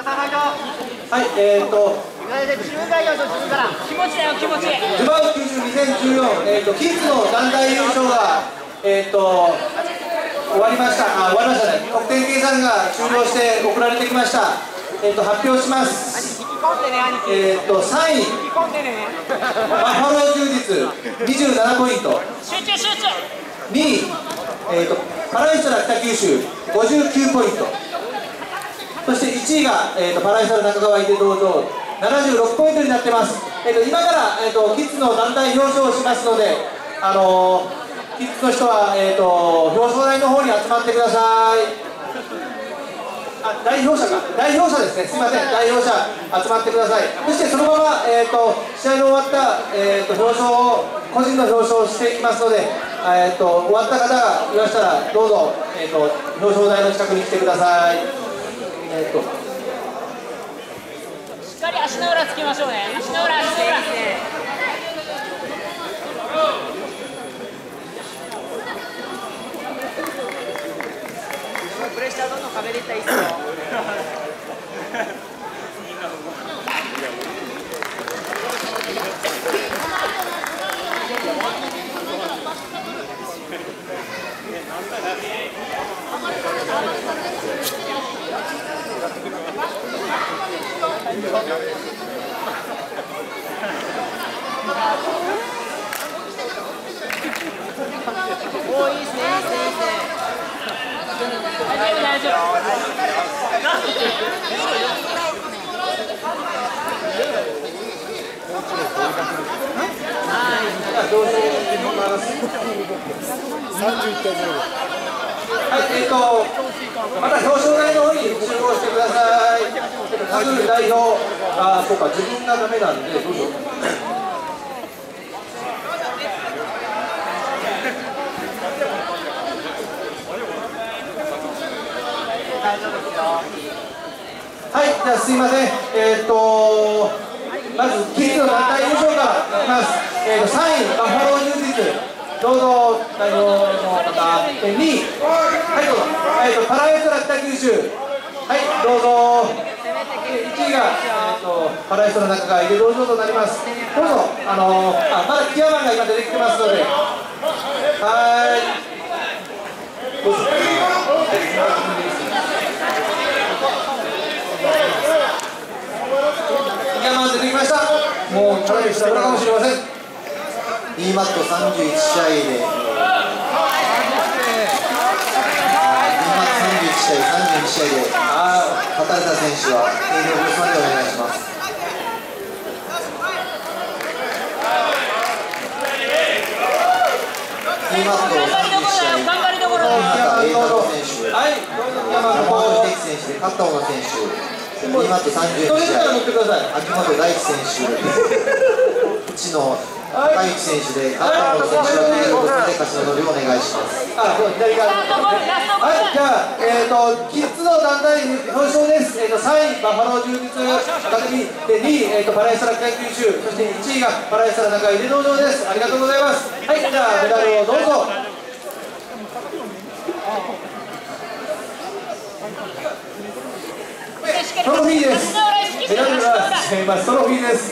はい、 自分から言うと自分から気持ちだよ気持ち。 ズバウ902014、キッズの団体優勝が終わりましたね。得点計算が終了して送られてきました。発表します。3位バファロー充実27ポイント。 集中集中。 2位、パライストラ北九州59ポイント。そして1位が、パライストラ中川井出道場76ポイントになってます。今から、キッズの団体表彰をしますので、キッズの人は、表彰台の方に集まってください。代表者ですね、すみません、代表者集まってください。そしてそのまま、試合の終わった、表彰を個人の表彰をしていきますので、終わった方がいましたらどうぞ、表彰台の近くに来てください。 しっかり足の裏つきましょうね。足の裏。プレッシャーどんどん壁でいったらいいですよ。おー、いいですね。大丈夫。 また表彰台の方に集合してください。各代表、そうか、自分がダメなんで、どうぞ。はい、じゃあすいません。まずキッズの団体優勝からいきます。3位バファロー充実、どうぞ代表の方。2位、はいどうぞ。パラエストラ北九州、はいどうぞ。1位がパラエストラ中川井出道場となります。どうぞ。まだキアマンが今出てきてますので、はいどうぞ。出てきました。もうかなり下かもしれません。 E マット31試合で、E マット31試合、32試合で勝たれた選手は営業ブースまでお願いします。E マット31試合、山形栄太郎選手、山本秀樹選手で勝った方の選手。E マット31試合、秋元大地選手、内野高之選手で、勝った方の選手が出ることで勝ち残りをお願いします。 はい、じゃあ、キッズの団体表彰です。3位、バファロー充実アカデミーで、2位、パラエストラ北九州、そして1位がパラエストラ中井出道場です。ありがとうございます。はい、じゃあ、メダルをどうぞ。トロフィーです。メダルが違います。トロフィーです。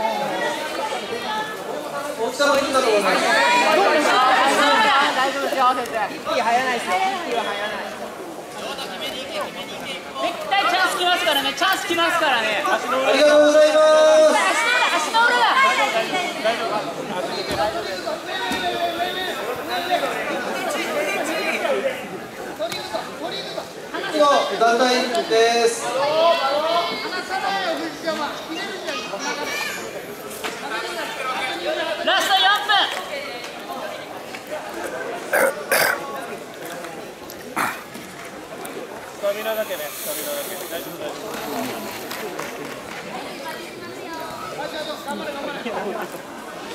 大きさもいいんだと思います。 大丈夫ですよ、先生。一気入らないですよ。一気は入らない。絶対チャンス来ますからね。チャンス来ますからね。 ありがとうございます。 足の裏。 団体です。 ラスト4分。 スタミナだけね、スタミナだけ。大丈夫、大丈夫。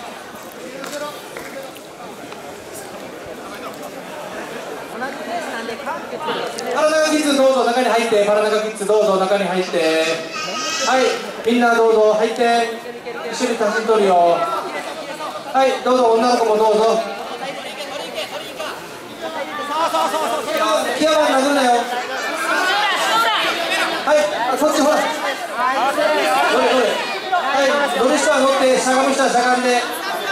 パラナガキッズどうぞ中に入って、パラナガキッズどうぞ中に入って、はい、みんなどうぞ入って、一緒に写真撮るよ。はい、どうぞ女の子もどうぞ。キアマン殴るなよ。はい、そっちほら。 しゃがむ人はしゃがんで。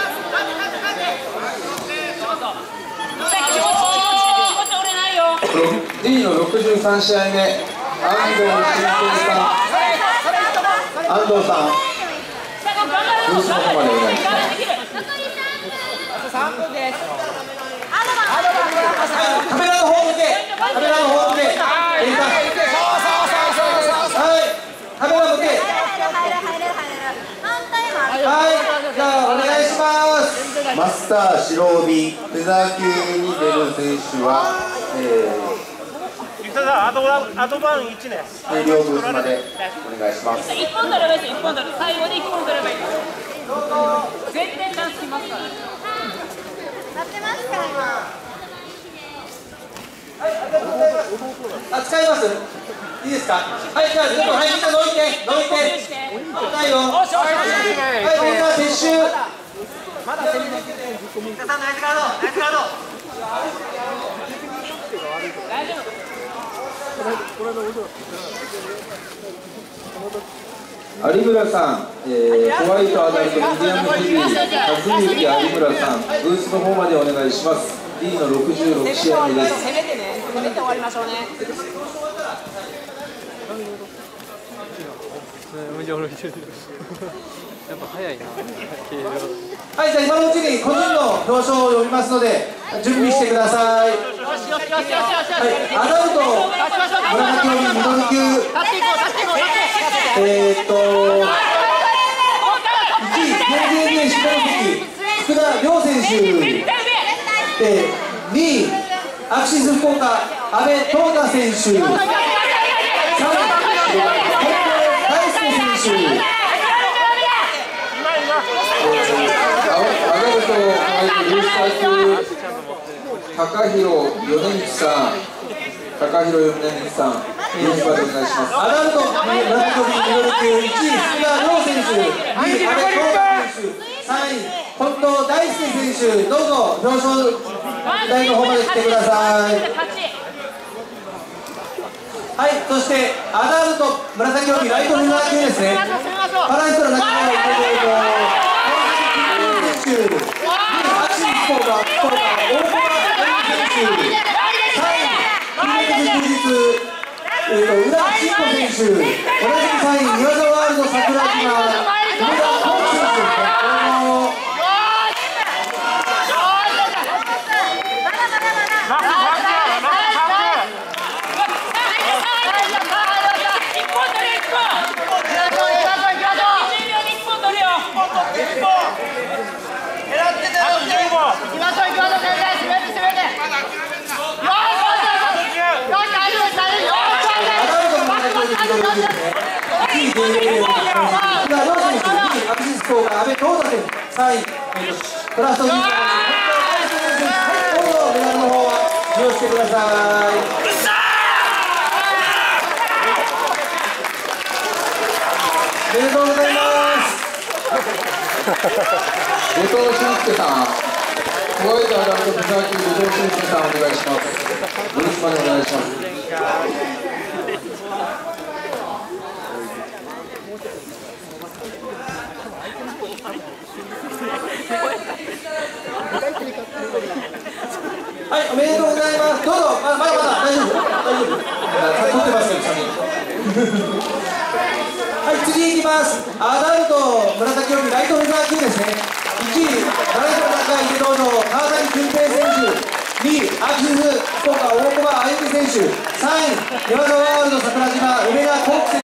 D の63試合目、安藤さん、ブースの方までお願いします。 カメラの方向け、カメラの方向け。はい、カメラ向け。はい、じゃあお願いします。 マスター白帯フェザー級に出る選手は、 あと番1ね。 計量ブースまでお願いします。 1本取ればいいです。1本取る。最後で1本取ればいいです。絶対チャンスきますから。なってますか今。 あ、使います。いいですか。はい、じゃあちょっとはいみんなどいて、どいて。危ないよ。はい、みんな撤収。まだ攻めない。皆さんナイスガード、ナイスガード。 大丈夫。 有村さん、ホワイトアダルトミディアムヘビー、和幸有村さん、ブースの方までお願いします。D の66試合目です。 攻めてね、攻めて終わりましょうね。 やっぱ早いな。 はい、じゃあ今のうちに個人の表彰を読みますので準備してください。はい、アダルト紫帯ミドル級1位KDNA 志望席福田亮選手で2位アクシス福岡阿部東太選手3位本田大輔選手アダルトルースター級高弘米道さん、高弘米道さん、ブースまでお願いします。アダルト紫帯ミドル級1位福田亮選手、2位阿部東太選手、3位本田大輔選手、どうぞ表彰台の方まで来てください。はい、そしてアダルト紫帯ライトフェザー級ですね。パラエストラ中川池田選手、2位アクシス福岡大久保選手、3位金メダル確実浦慎吾選手、同じく3位宮沢ワールド桜島梅田浩選手。アクシス福岡阿部東太選手、3位クラフトギーターどうぞメダルの方は利用してください。おめでとうございます。 後藤俊介さん、ホワイトアダルトフェザー級後藤俊介さんお願いします。ブースまでお願いします。 はい、おめでとうございます。どうぞ、まだ大丈夫、大丈夫。撮ってますよ、写真。はい、次いきます。アダルト紫帯ライトフェザー級ですね。1位バラエティの高い池道場川崎純平選手、2位アクシス福岡大駒あゆみ選手、3位山田ワールド桜島梅田幸喜選手。